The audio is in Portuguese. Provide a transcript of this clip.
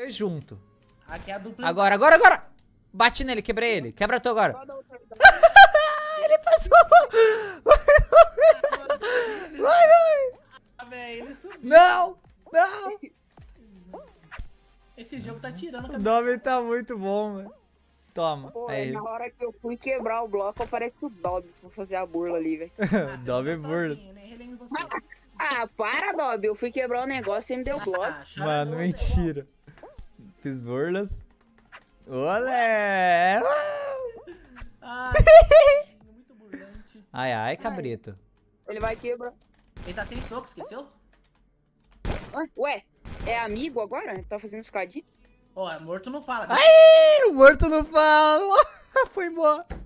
junto. Aqui é a dupla. Agora. Bate nele, quebrei ele. Quebra tu agora. Ele passou. Vai. Ah, velho, ele subiu. Não. Esse jogo tá tirando a O cabeça. Dobby tá muito bom, velho. Toma. Pô, Aí. na hora que eu fui quebrar o bloco, aparece o Dobby pra fazer a burla ali, velho. Ah, você Dobby tá burlas. sozinho, nem relembro você. Ah, para, Dobby. Eu fui quebrar o negócio e me deu bloco. Ah, chora Mano, não, mentira. Fiz burlas. Olé! Ai, muito burlante. Ai, cabrito. Ele vai quebrar. Ele tá sem soco, esqueceu? Ué, é amigo agora? Tá fazendo escadinha? Ó, morto não fala. Ai, o morto não fala. Foi embora.